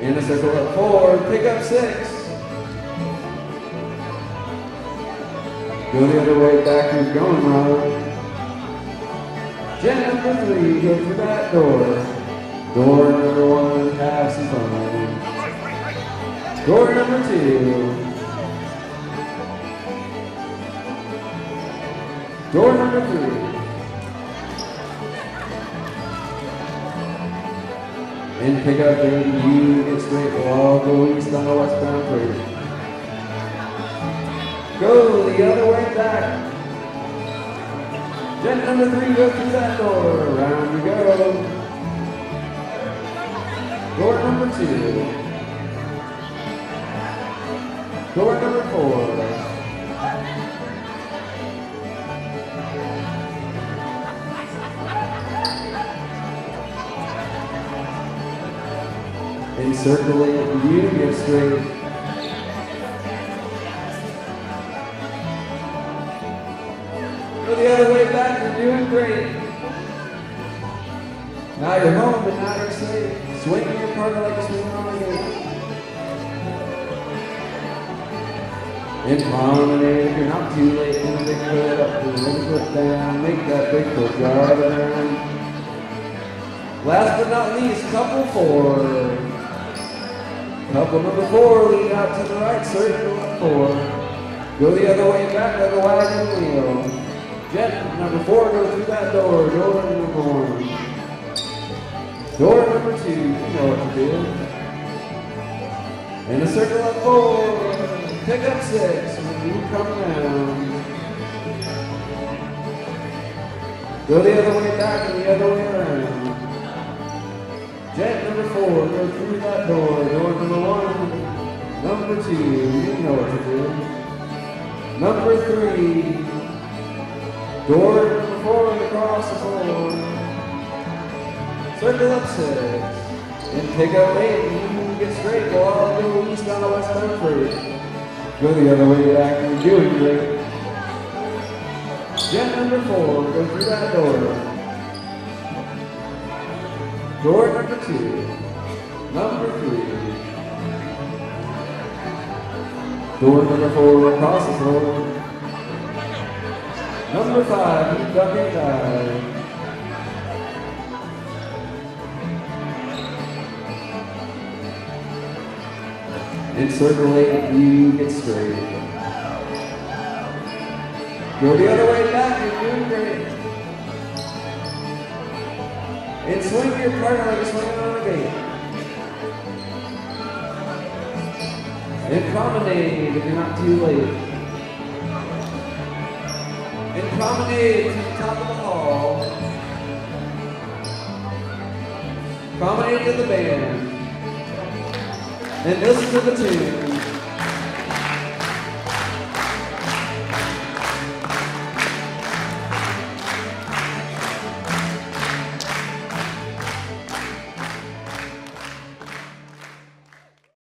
In a circle up 4, pick up 6. Go the other way, back who's going wrong. Jet number 3, go through that door. Door number 1, have some fun. Door number 2. Door number 3. In pickup 8, you get straight, we'll all go east on the westbound freight. Go the other way back. Jet number 3, go through that door. Around you go. Door number 2. Door number 4. Encircle it, you get straight. Go the other way back, you're doing great. Now you're home, but now you're safe. Swing your partner like a swing on a gate. In promenade, if you're not too late, in a big foot up, do a little foot down, make that big foot drive around. Last but not least, couple 4. Couple number 4, lead out to the right, circle up 4. Go the other way back, let the wagon wheel. Jet number 4, go through that door, door number 1. Door number 2, you know what to do. In a circle up 4, pick up 6, when you come down. Go the other way back and the other way around. Jet number 4, go through that door, door number 1, number 2, you know what to do. Number 3, door number 4, across the floor. Circle up 6, and pick up 8, you get straight, go all go east on the westbound freight. Go the other way back, and you're doing great. Jet number 4, go through that door. Door number 2, number 3. Door number 4, across the floor. Number 5, you duck and dive. Encircle 8, you get straight. Go the other way back, you're doing great. And swing your partner like a swing on a gate. And promenade if you're not too late. And promenade to the top of the hall. Promenade to the band. And listen to the tune.